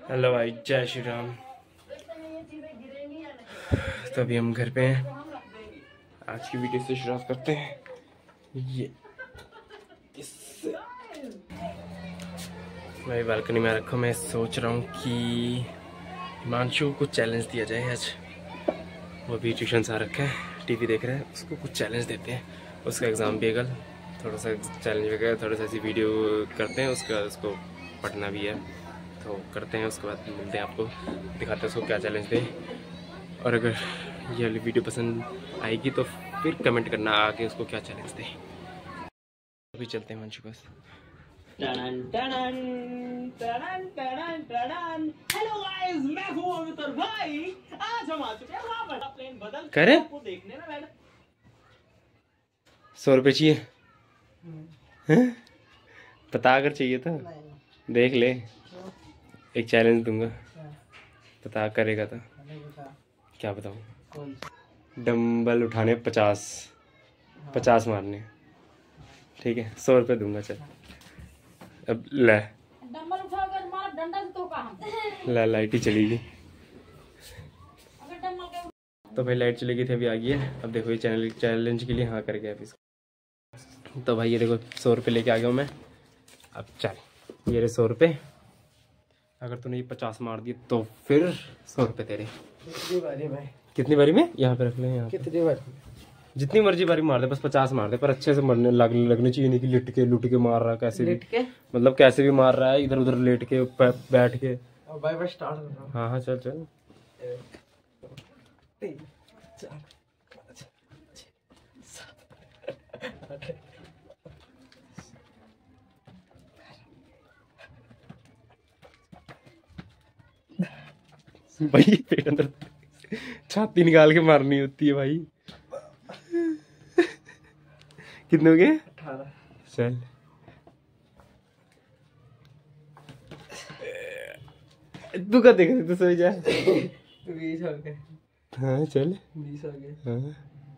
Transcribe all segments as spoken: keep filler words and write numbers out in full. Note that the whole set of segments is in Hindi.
हेलो भाई, जय श्री राम। तो अभी हम घर पे हैं। आज की वीडियो से शुरुआत करते हैं। ये इससे मैं बालकनी में रखा। मैं सोच रहा हूँ कि हिमांशु को चैलेंज दिया जाए आज। वो भी ट्यूशन से आ रखा है, टीवी देख रहा है, उसको कुछ चैलेंज देते हैं। उसका एग्ज़ाम भी है कल, थोड़ा सा चैलेंज वगैरह, थोड़ा सा ऐसी वीडियो करते हैं। उसका उसको पढ़ना भी है, तो करते हैं। उसके बाद मिलते हैं, आपको दिखाते हैं उसको क्या चैलेंज दे। और अगर ये वाली वीडियो पसंद आएगी तो फिर कमेंट करना आगे उसको क्या चैलेंज दे। अभी चलते हैं मंचू पास। टनन टनन टनन टनन टनन। हेलो गाइस, मैं हूं अमितर भाई। आज हम आ चुके हैं वहां पर प्लेन बदल करे को देखने में। मैडम सौ रुपये चाहिए हैं? पता अगर चाहिए तो देख ले, एक चैलेंज दूंगा, पता करेगा तो। क्या बताऊं? डंबल उठाने पचास पचास मारने, ठीक है? सौ रुपये दूंगा। चल अब ले, डंबल उठाओगे तो मारा डंडा से तो कहां। ला लाइट ही चली गई। अगर डंबल के तो भाई लाइट चली गई थी, अभी आ गई है। अब देखो ये चैनल चैलेंज के लिए हाँ कर गया अभी इसको। तो भाई ये देखो सौ रुपये लेके आ गया हूँ मैं। अब चल, ये रहे सौ रुपये। अगर तूने ये पचास मार दिए तो फिर सौ रुपये तेरे। कितनी बारी भाई? कितनी बारी में? यहाँ पे रख ले, यहाँ पे। कितनी बारी? जितनी मर्जी बारी मार दे, बस पचास मार दे, पर अच्छे से मरने लग, लगने चाहिए। नहीं कि लिट के लुट के मार रहा है, कैसे भी, के मतलब कैसे भी मार रहा है, इधर उधर लेट के बैठ के। अब भाई बस स्टार्ट कर रहा हूं। हाँ हाँ चल चल। तीन चार पाँच छः सात आठ भाई पेट अंदर छाती निकाल के मारनी होती है भाई। कितने हो गए? अठारह। चल तू का देख तू सो जा। बीस हो गए। हाँ चल। बीस हो गए। हाँ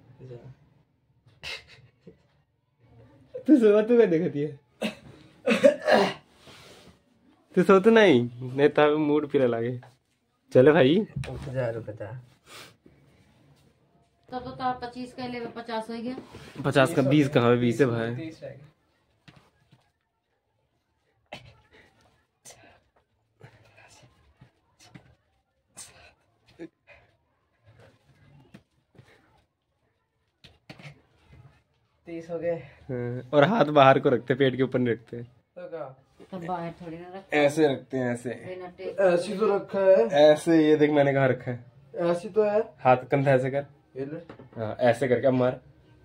तू सो, तू का देखती है? तू सो तो नहीं, नहीं तो मूड फिर लागे। चलो भाई, हजार रुपये तब तो तार पच्चीस का ले पचास हो गया। पचास का बीस कहाँ है? बीस है भाई। तीस रह गए। तीस हो गए। हाँ, और हाथ बाहर को रखते, पेट के ऊपर नहीं रखते। तो क्या? तब बाहर थोड़ी ना रख ऐसे रखते हैं, ऐसे देना टेक। ऐसी तो रखा है। ऐसे। ये देख मैंने कहाँ रखा है। ऐसी तो है। हाथ कंधा ऐसे कर। ये ले। हाँ ऐसे करके अब मार।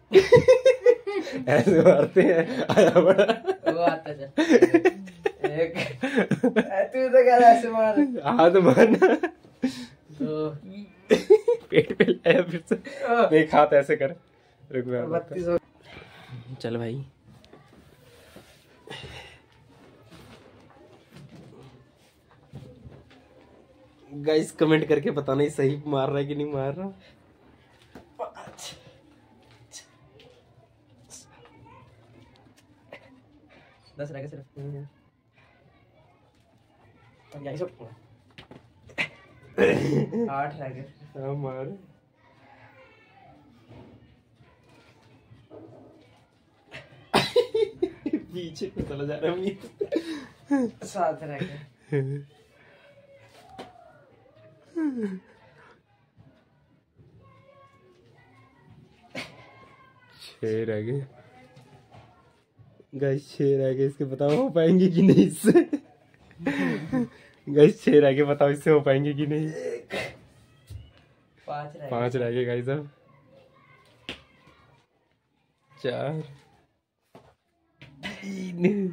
ऐसे मारते हैं। आया बड़ा वो आता जा। एक तू तो क्या ऐसे मार। हाथ मारना तो पेट पे लाया फिर से। एक हाथ ऐसे कर। रुक मैं बत्तीस हो। चल भाई, गाइस कमेंट करके बताना सही मार रहा है कि नहीं मार रहा। पाँच दस रह गए सिर्फ। अब यहीं से आठ रह गए। हाँ मार। पीछे को चला जा रहा है। सात रह गए। छह रह गए गाइस, छह रह गए। इसके बताओ हो पाएंगे कि नहीं इससे? गाइस छह रह गए, बताओ इससे हो पाएंगे कि नहीं? पाँच रह पांच रह गए गाइस। अब चार, तीन,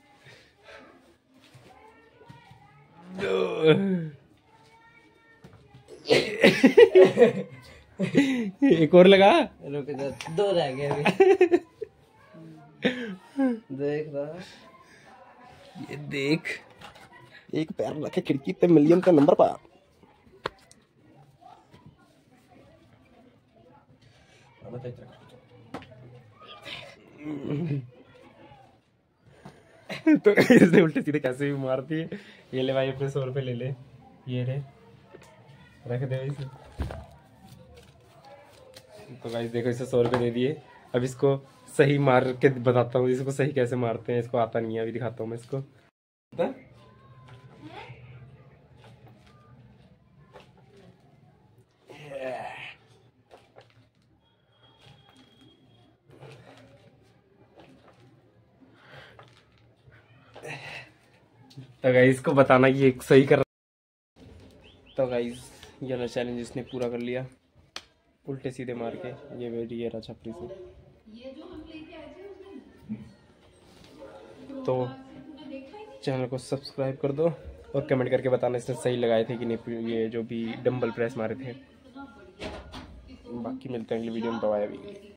दो, एक और लगा। रुक जा, दो रह गए अभी। देख रहा। ये देख, एक पैर रखे खिड़की पे, मिलियन का नंबर पा। तो इसने उल्टे सीधे कैसे भी मारती है। ये ले भाई अपने सौ रुपये ले ले, ये रे रख दे इसे। तो भाई देखो इसे सौ रुपये दे दिए। अब इसको सही मार के बताता हूँ, इसको सही कैसे मारते हैं, इसको आता नहीं है, अभी दिखाता हूँ मैं इसको। तो गाइस इसको बताना ये सही कर। तो गाइस ये ना चैलेंज इसने पूरा कर लिया, उल्टे सीधे मार के। ये मेरी ये रहा छपरी से। तो चैनल को सब्सक्राइब कर दो और कमेंट करके बताना इसने सही लगाए थे कि नहीं, ये जो भी डंबल प्रेस मारे थे। बाकी मिलते हैं अगली वीडियो में। Bye bye.